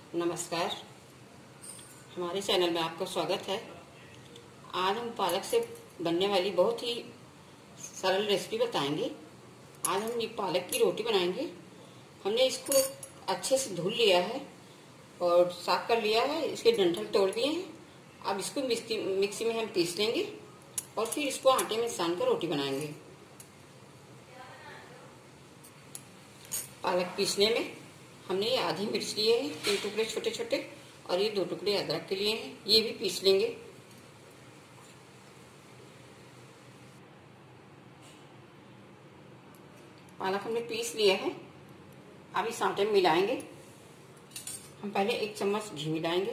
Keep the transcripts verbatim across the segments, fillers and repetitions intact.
नमस्कार, हमारे चैनल में आपका स्वागत है। आज हम पालक से बनने वाली बहुत ही सरल रेसिपी बताएंगे। आज हम ये पालक की रोटी बनाएंगे। हमने इसको अच्छे से धुल लिया है और साफ कर लिया है, इसके डंठल तोड़ दिए हैं। अब इसको मिक्सी मिक्सी में हम पीस लेंगे और फिर इसको आटे में सान कर रोटी बनाएंगे। पालक पीसने में हमने ये आधी मिर्च लिए हैं, तीन टुकड़े छोटे छोटे, और ये दो टुकड़े अदरक के लिए हैं, ये भी पीस लेंगे। पालक हमने पीस लिया है। अब इस आटे में मिलाएंगे। हम पहले एक चम्मच घी मिलाएंगे,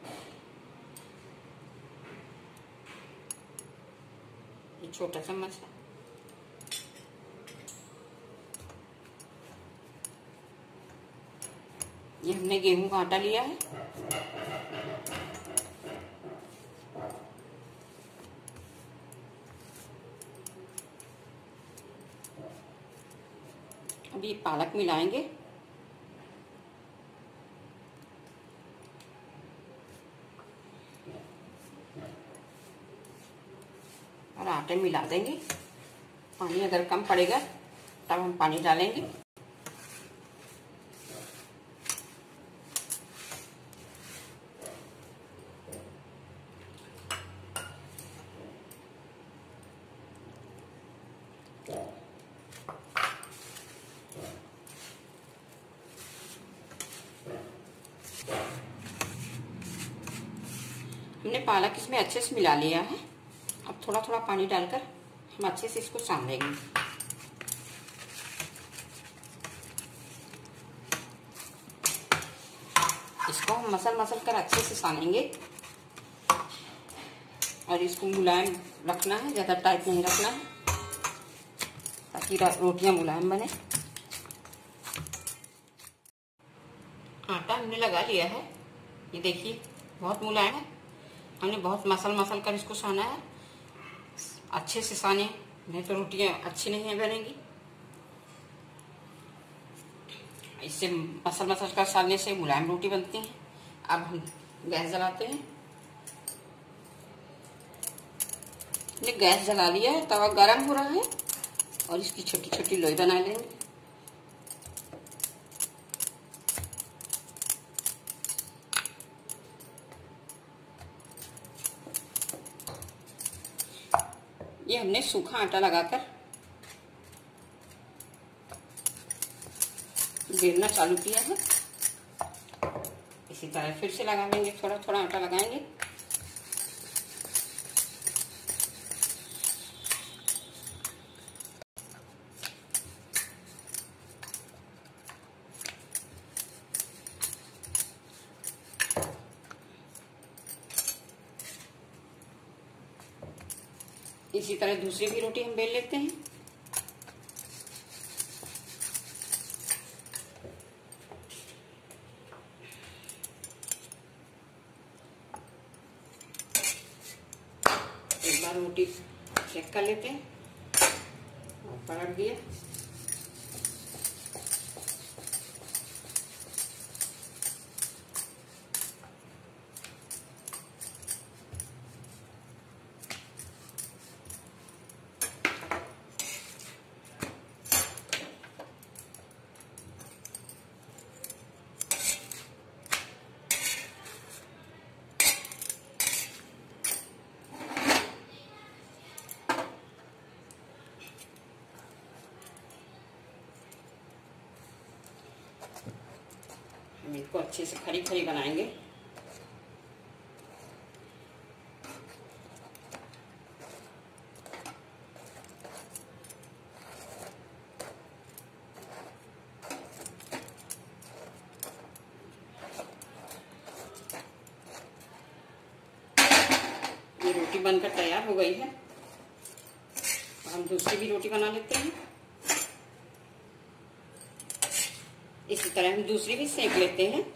ये छोटा चम्मच है। ये हमने गेहूं का आटा लिया है। अब ये पालक मिलाएंगे। और आटे मिला देंगे। पानी अगर कम पड़ेगा तब हम पानी डालेंगे। हमने पालक इसमें अच्छे से मिला लिया है। अब थोड़ा थोड़ा पानी डालकर हम अच्छे से इसको सान लेंगे। इसको हम मसल मसल कर अच्छे से सानेंगे और इसको मुलायम रखना है, ज्यादा टाइट नहीं रखना है ताकि रोटियां मुलायम बने। आटा हमने लगा लिया है, ये देखिए बहुत मुलायम है। हमने बहुत मसल मसल कर इसको साना है, अच्छे से साने, नहीं तो रोटियां अच्छी नहीं बनेंगी। इससे मसल मसल कर सानने से मुलायम रोटी बनती है। अब हम गैस जलाते हैं। हमने गैस जला लिया है, तवा गरम हो रहा है और इसकी छोटी छोटी लोई बना लेंगे। ये हमने सूखा आटा लगाकर बेलना चालू किया है। इसी तरह फिर से लगा लेंगे, थोड़ा थोड़ा आटा लगाएंगे। इसी तरह दूसरी भी रोटी हम बेल लेते हैं। एक बार रोटी चेक कर लेते हैं और पलट दिया। हम इसको अच्छे से खरी खरी बनाएंगे। ये रोटी बनकर तैयार हो गई है। हम दूसरी भी रोटी बना लेते हैं। इसी तरह हम दूसरी भी सेक लेते हैं।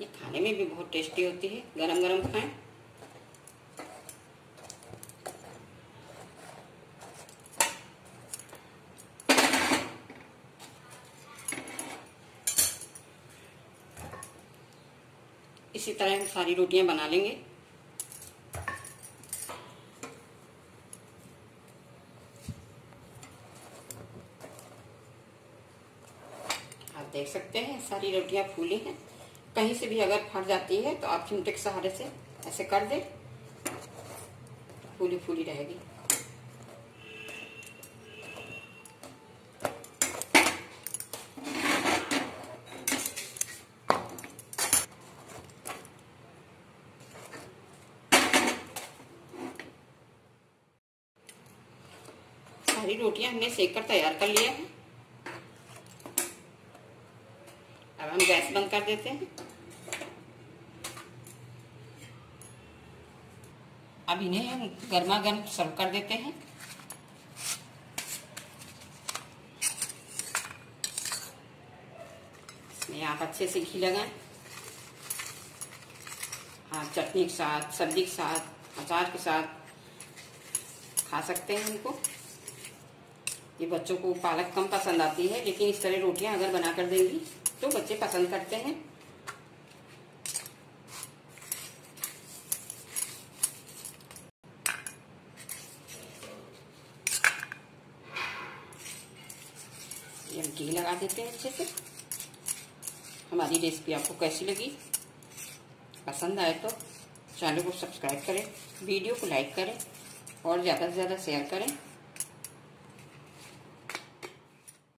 ये खाने में भी बहुत टेस्टी होती है, गरम गरम खाएं। इसी तरह हम सारी रोटियां बना लेंगे। आप देख सकते हैं सारी रोटियां फूली हैं। कहीं से भी अगर फट जाती है तो आप चिमटे के सहारे से ऐसे कर दें, फूली फूली रहेगी। सारी रोटियां हमने सेक कर तैयार कर लिया है। अब हम गैस बंद कर देते हैं। अब इन्हें हम गर्मा गर्म सर्व कर देते हैं। इसमें आप अच्छे से घी लगाएं। आप चटनी के साथ, सब्जी के साथ, अचार के साथ खा सकते हैं इनको। ये बच्चों को पालक कम पसंद आती है, लेकिन इस तरह रोटियां अगर बना कर देंगी तो बच्चे पसंद करते हैं। ये हम घी लगा देते हैं अच्छे से। हमारी रेसिपी आपको कैसी लगी? पसंद आए तो चैनल को सब्सक्राइब करें, वीडियो को लाइक करें और ज़्यादा से ज़्यादा शेयर करें।